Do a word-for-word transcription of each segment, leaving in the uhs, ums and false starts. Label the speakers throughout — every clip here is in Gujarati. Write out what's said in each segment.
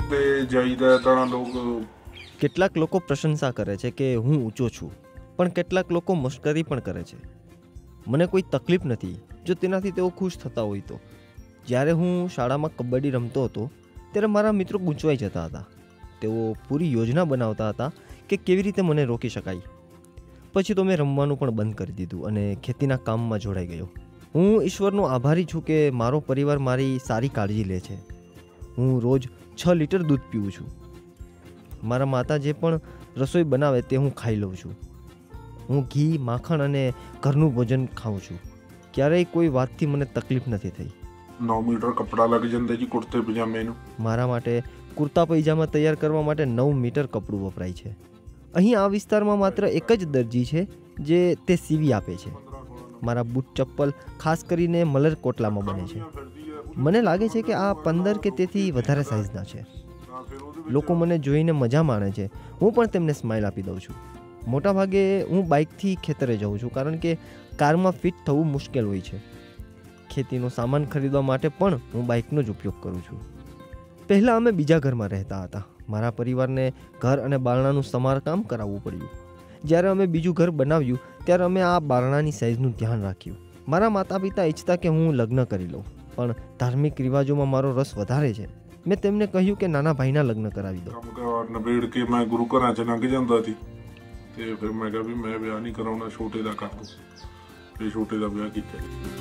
Speaker 1: पे जाईदा तना लोग
Speaker 2: કેટલાક લોકો પ્રશંસા કરે છે કે હું ઊંચો છું, પણ કેટલાક લોકો મશ્કરી પણ કરે છે. મને કોઈ તકલીફ નથી જો તેનાથી તેઓ ખુશ થતા હોય તો. જ્યારે હું શાળામાં કબડ્ડી રમતો હતો ત્યારે મારા મિત્રો ગૂંચવાઈ જતા હતા. તેઓ પૂરી યોજના બનાવતા હતા કે કેવી રીતે મને રોકી શકાય. પછી તો મેં રમવાનું પણ બંધ કરી દીધું અને ખેતીના કામમાં જોડાઈ ગયો. હું ઈશ્વરનો આભારી છું કે મારો પરિવાર મારી સારી કાળજી લે છે. હું રોજ છ લીટર દૂધ પીવું છું. મારા માતા જે પણ રસોઈ બનાવે તે હું ખાઈ લઉં છું. હું ઘી, માખણ અને ઘરનું ભોજન ખાઉં છું. ક્યારેય કોઈ વાતથી મને તકલીફ નથી થઈ.
Speaker 1: नौ मीटर कपड़ा लग जाता जी कुर्ते पजामे नु।
Speaker 2: મારા માટે કુર્તા પૈજામા તૈયાર કરવા માટે નવ મીટર કપડું વપરાય છે. અહીં આ વિસ્તારમાં માત્ર એક જ દરજી છે જે તે સીવી આપે છે. મારા બૂટ ચપ્પલ ખાસ કરીને મલરકોટલામાં બને છે. મને લાગે છે કે આ પંદર કે તેથી વધારે સાઇઝના છે. લોકો મને જોઈને મજા માણે છે. હું પણ તેમને સ્માઇલ આપી દઉં છું. મોટાભાગે હું બાઇકથી ખેતરે જાઉં છું કારણ કે કારમાં ફિટ થવું મુશ્કેલ હોય છે. ખેતીનો સામાન ખરીદવા માટે પણ હું બાઇકનો જ ઉપયોગ કરું છું. પહેલાં અમે બીજા ઘરમાં રહેતા હતા. મારા પરિવારને ઘર અને બારણાનું સમારકામ કરાવવું પડ્યું. જ્યારે અમે બીજું ઘર બનાવ્યું ત્યારે અમે આ બારણાની સાઇઝનું ધ્યાન રાખ્યું. મારા માતા પિતા ઈચ્છતા કે હું લગ્ન કરી લઉં, પણ ધાર્મિક રિવાજોમાં મારો રસ વધારે છે. મેં તેમને કહ્યું કે નાના ભાઈના લગ્ન કરાવી દો.
Speaker 1: नबेड़ के मैं गुरु घरां च लंघ जांदा सी ते फिर मैं कहा भी मैं ब्याह नहीं कराउणा, छोटे दा कर दूं. ते छोटे दा ब्याह कीता.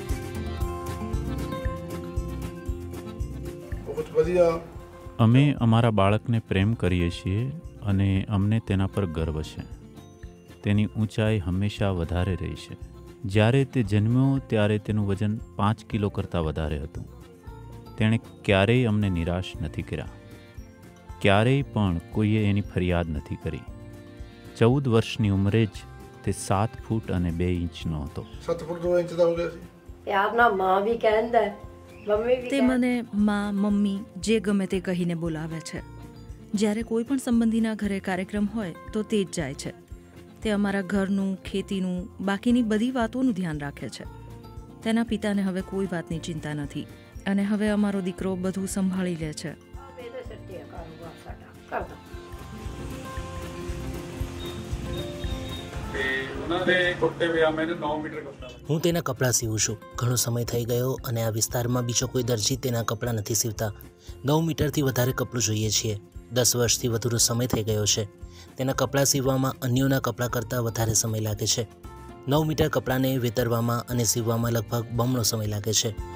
Speaker 1: बहुत बढ़िया.
Speaker 3: અમે અમારા બાળકને પ્રેમ કરીએ છીએ અને અમને તેના પર ગર્વ છે. તેની ઊંચાઈ હંમેશા વધારે રહી છે. જ્યારે તે જન્મ્યો ત્યારે તેનું વજન પાંચ કિલો કરતાં વધારે હતું. તેણે ક્યારેય અમને નિરાશ નથી કર્યા. ક્યારેય પણ કોઈએ એની ફરિયાદ નથી કરી. ચૌદ વર્ષની ઉંમરે જ તે સાત ફૂટ અને બે ઇંચનો હતો.
Speaker 1: सात फुट दो इंच दा हो गया सी.
Speaker 4: આપના માં બી કહેંદા, મમ્મી બી
Speaker 5: તે મને માં, મમ્મી જે ગમે તે કહીને બોલાવે છે. જ્યારે કોઈ પણ સંબંધીના ઘરે કાર્યક્રમ હોય તો તે જ જાય છે. તે અમારા ઘરનું, ખેતીનું, બાકીની બધી વાતોનું ધ્યાન રાખે છે. તેના પિતાને હવે કોઈ વાતની ચિંતા નથી અને હવે અમારો દીકરો બધું સંભાળી લે છે.
Speaker 4: મેં તો સત્ય કારોબાર સાડા કરતા.
Speaker 6: હું તેના કપડાં સીવું છું. ઘણો સમય થઈ ગયો અને આ વિસ્તારમાં બીજો કોઈ દરજી તેના કપડાં નથી સીવતા. નવ મીટરથી વધારે કપડું જોઈએ છીએ. દસ વર્ષથી વધુનો સમય થઈ ગયો છે. તેના કપડાં સીવવામાં અન્યોના કપડાં કરતાં વધારે સમય લાગે છે. નવ મીટર કપડાંને વેતરવામાં અને સીવવામાં લગભગ બમણો સમય લાગે છે.